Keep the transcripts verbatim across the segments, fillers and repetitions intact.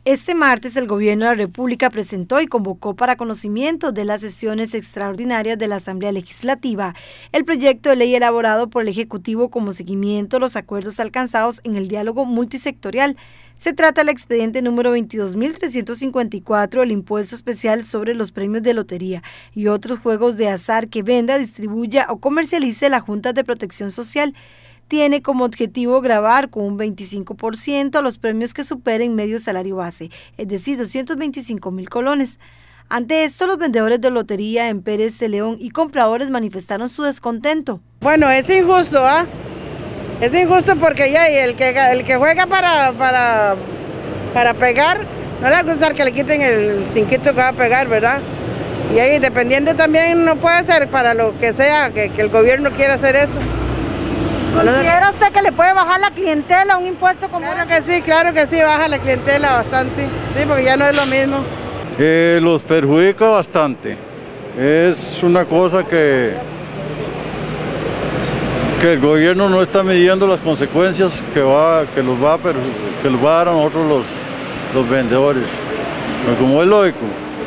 Este martes el Gobierno de la República presentó y convocó para conocimiento de las sesiones extraordinarias de la Asamblea Legislativa el proyecto de ley elaborado por el Ejecutivo como seguimiento a los acuerdos alcanzados en el diálogo multisectorial. Se trata del expediente número veintidós mil trescientos cincuenta y cuatro del impuesto especial sobre los premios de lotería y otros juegos de azar que venda, distribuya o comercialice la Junta de Protección Social. Tiene como objetivo gravar con un veinticinco por ciento a los premios que superen medio salario base, es decir, doscientos veinticinco mil colones. Ante esto, los vendedores de lotería en Pérez de León y compradores manifestaron su descontento. Bueno, es injusto, ¿ah? ¿eh? Es injusto porque ya el que, el que juega para, para, para pegar, no le va a gustar que le quiten el cinquito que va a pegar, ¿verdad? Y ahí, dependiendo también, no puede ser para lo que sea, que, que el gobierno quiera hacer eso. ¿Considera usted que le puede bajar la clientela un impuesto como Claro que sí, claro que sí, baja la clientela bastante, sí, porque ya no es lo mismo. Eh, los perjudica bastante, es una cosa que, que el gobierno no está midiendo las consecuencias que, va, que, los, va a, que los va a dar a nosotros los, los vendedores, pero como es lógico,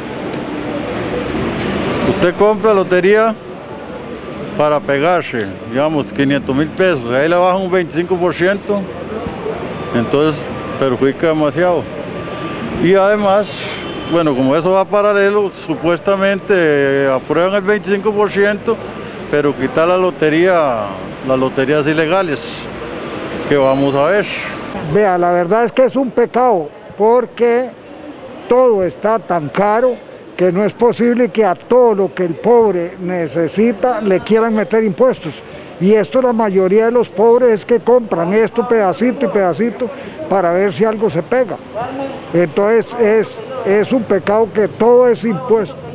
usted compra lotería para pegarse, digamos, quinientos mil pesos, ahí le bajan un veinticinco por ciento, entonces perjudica demasiado. Y además, bueno, como eso va paralelo, supuestamente eh, aprueban el veinticinco por ciento, pero quitar la lotería, las loterías ilegales, que vamos a ver. Vea, la verdad es que es un pecado, porque todo está tan caro, que no es posible que a todo lo que el pobre necesita le quieran meter impuestos. Y esto la mayoría de los pobres es que compran esto pedacito y pedacito para ver si algo se pega. Entonces es, es un pecado que todo es impuesto.